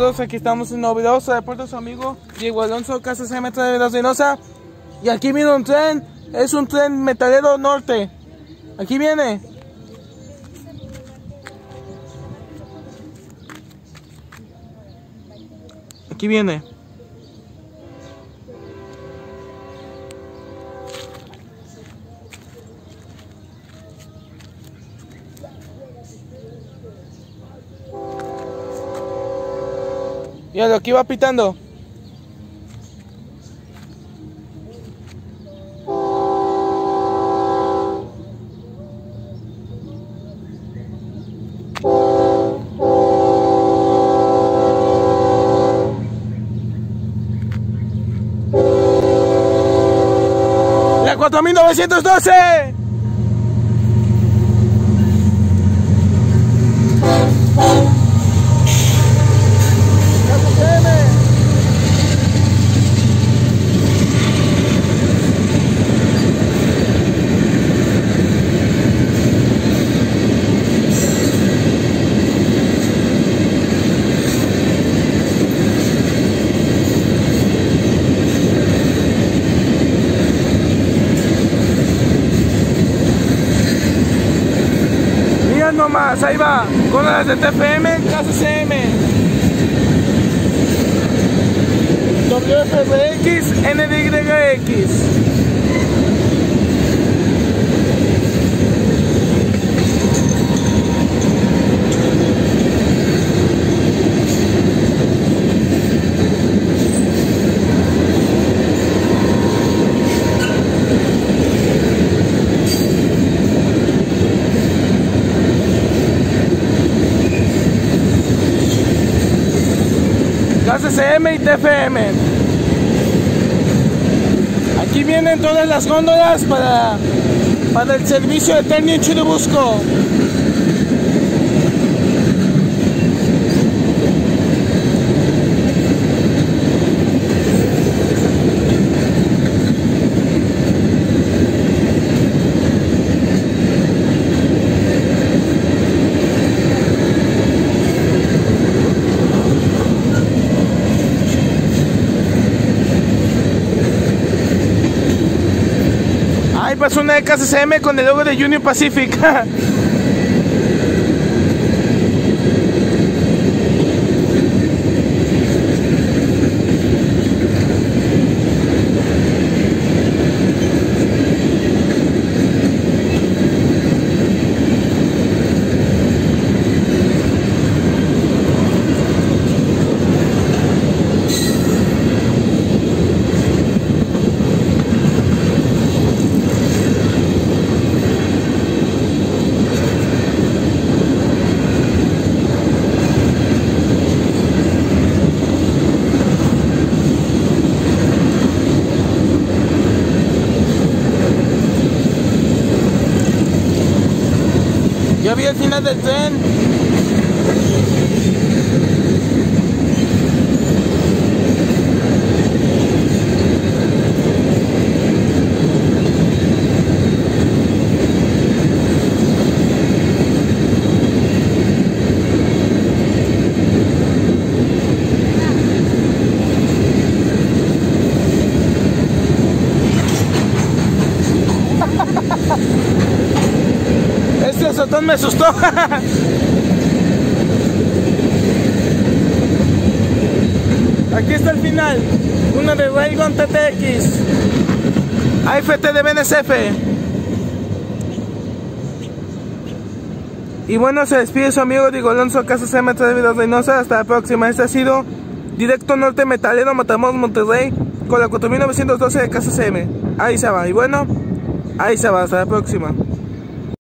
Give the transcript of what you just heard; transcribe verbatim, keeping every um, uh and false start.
amigos, aquí estamos en novedoso aeropuerto su amigo Diego Alonso, Casa C M de Reynosa. Y aquí viene un tren, es un tren metalero norte. Aquí viene. Aquí viene. Mira, aquí va pitando. La cuatro mil novecientos doce. Nomás, ahí va, con las de T F M, Casa C M, W F R X, N D Y X. Casa C M y T F M. Aquí vienen todas las góndolas para, para el servicio de Ternium en Churubusco. Ahí pasó una de Casa C M con el logo de Union Pacific. Ya vi el final del tren. Este azotón me asustó. Aquí está el final. Una de Raygon T T X. A F T de B N S F. Y bueno, se despide su amigo Diego Alonso, Casa C M de Reynosa. Hasta la próxima. Este ha sido Directo Norte Metalero Matamoros Monterrey con la cuatro mil novecientos doce de Casa C M. Ahí se va. Y bueno, ahí se va. Hasta la próxima.